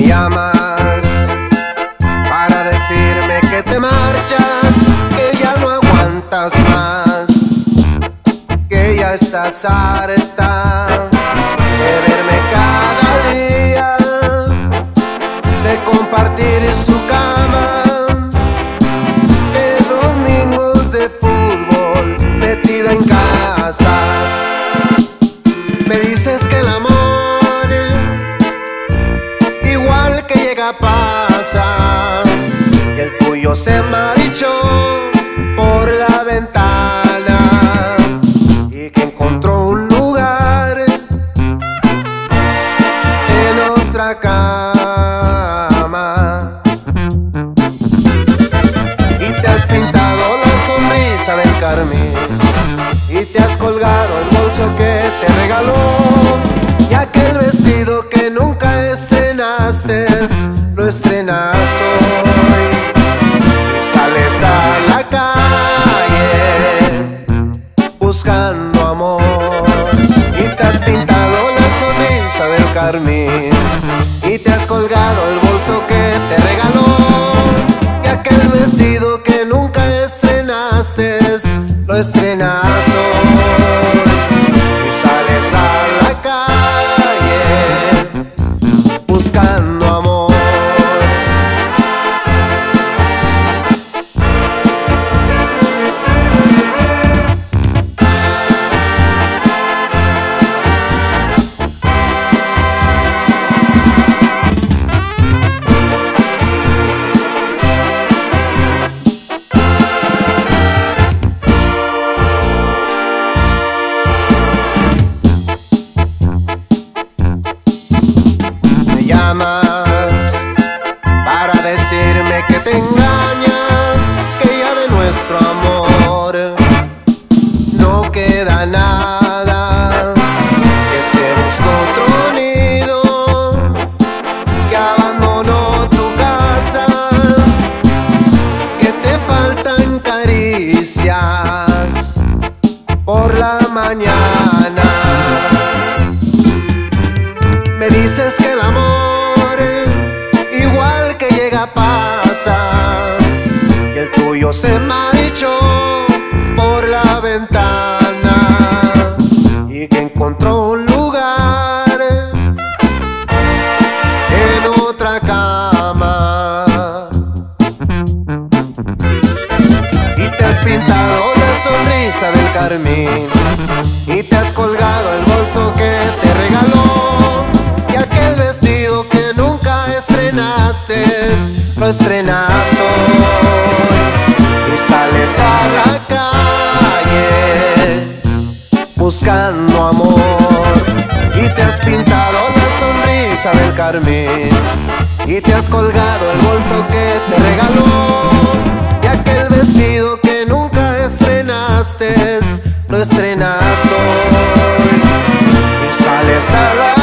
llamas para decirme que te marchas, que ya no aguantas más, que ya estás harta de verme cada día, de compartir su cama, de domingos de fútbol metida en casa. Me dices que el amor igual que llega pasa, y el tuyo se marchó por la ventana y que encontró un lugar en otra cama. Y te has pintado la sonrisa del carmín y te has colgado el bolso que te regaló, y aquel vestido que nunca estrenaste lo estrenas hoy. Y sales a la calle buscando amor y te has pintado la sonrisa del carmín y te has colgado el bolso que te regaló, y aquel vestido que nunca estrenaste lo estrenas hoy. Y sales a la calle buscando amor. Llamas para decirme que te engaña, que ya de nuestro amor no queda nada, que se buscó otro nido, que abandonó tu casa, que te faltan caricias por la mañana. Me dices que el amor igual que llega pasa, y el tuyo se marchó por la ventana y que encontró un lugar en otra cama. Y te has pintado la sonrisa del carmín y te has colgado el bolso que te regaló, y aquel vestido que nunca estrenaste lo estrenas hoy. Y sales a la calle buscando amor y te has pintado la sonrisa del carmín y te has colgado el bolso que te regaló, y aquel vestido que nunca estrenaste lo estrenas hoy. Y sales a la